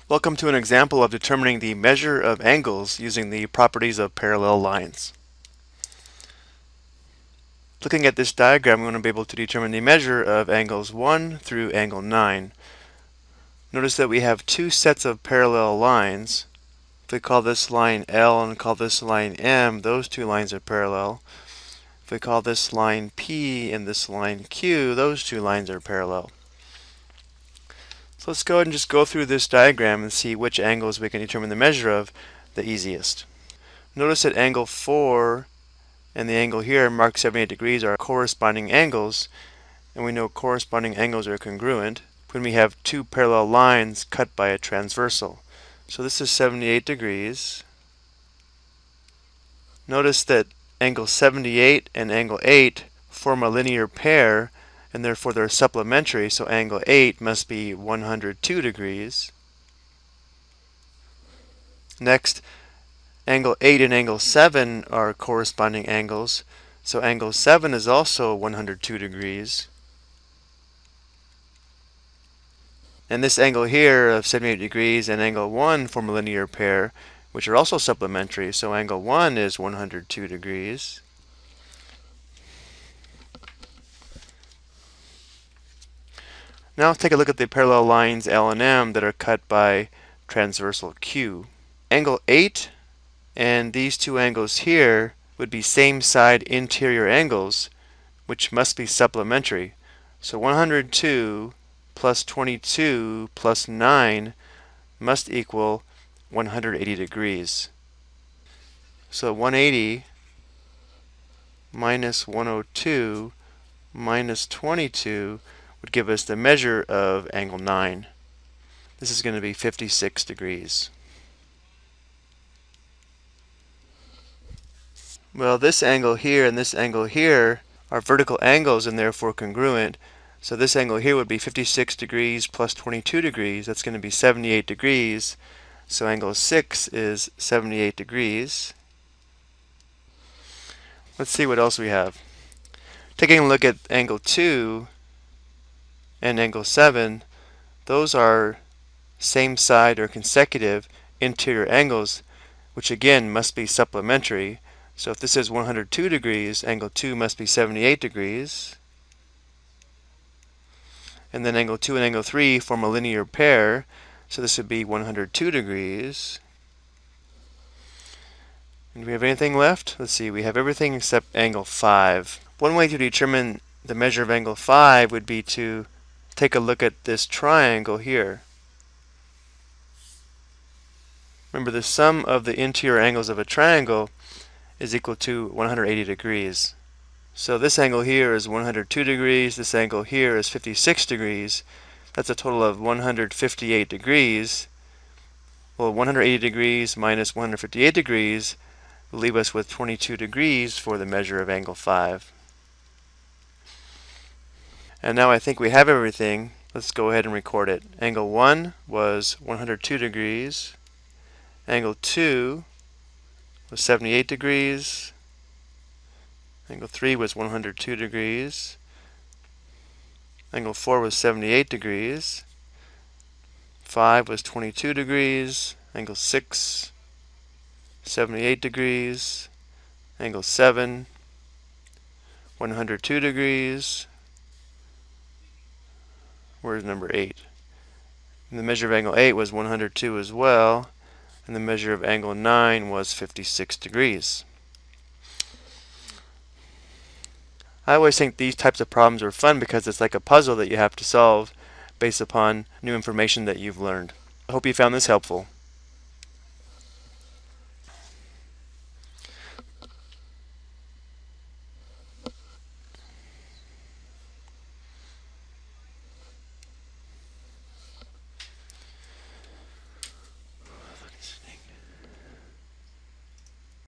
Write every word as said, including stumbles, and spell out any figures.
Welcome to an example of determining the measure of angles using the properties of parallel lines. Looking at this diagram, we want to be able to determine the measure of angles one through angle nine. Notice that we have two sets of parallel lines. If we call this line L and call this line M, those two lines are parallel. If we call this line P and this line Q, those two lines are parallel. So let's go ahead and just go through this diagram and see which angles we can determine the measure of the easiest. Notice that angle four and the angle here marked seventy-eight degrees are corresponding angles, and we know corresponding angles are congruent when we have two parallel lines cut by a transversal. So this is seventy-eight degrees. Notice that angle seventy-eight and angle eight form a linear pair, and therefore they're supplementary, so angle eight must be one hundred two degrees. Next, angle eight and angle seven are corresponding angles, so angle seven is also one hundred two degrees. And this angle here of seventy-eight degrees and angle one form a linear pair, which are also supplementary, so angle one is one hundred two degrees. Now let's take a look at the parallel lines L and M that are cut by transversal Q. Angle eight and these two angles here would be same side interior angles, which must be supplementary. So one hundred two plus twenty-two plus nine must equal one hundred eighty degrees. So one hundred eighty minus one hundred two minus twenty-two would give us the measure of angle nine. This is going to be fifty-six degrees. Well, this angle here and this angle here are vertical angles and therefore congruent. So this angle here would be fifty-six degrees plus twenty-two degrees. That's going to be seventy-eight degrees. So angle six is seventy-eight degrees. Let's see what else we have. Taking a look at angle two and angle seven, those are same side or consecutive interior angles, which again must be supplementary. So if this is one hundred two degrees, angle two must be seventy-eight degrees. And then angle two and angle three form a linear pair, so this would be one hundred two degrees. And do we have anything left? Let's see, we have everything except angle five. One way to determine the measure of angle five would be to take a look at this triangle here. Remember, the sum of the interior angles of a triangle is equal to one hundred eighty degrees. So this angle here is one hundred two degrees, this angle here is fifty-six degrees. That's a total of one hundred fifty-eight degrees. Well, one hundred eighty degrees minus one hundred fifty-eight degrees will leave us with twenty-two degrees for the measure of angle five. And now I think we have everything. Let's go ahead and record it. Angle one was one hundred two degrees. Angle two was seventy-eight degrees. Angle three was one hundred two degrees. Angle four was seventy-eight degrees. five was twenty-two degrees. Angle six, seventy-eight degrees. Angle seven, one hundred two degrees. Where's number eight? And the measure of angle eight was one hundred two as well, and the measure of angle nine was fifty-six degrees. I always think these types of problems are fun because it's like a puzzle that you have to solve based upon new information that you've learned. I hope you found this helpful.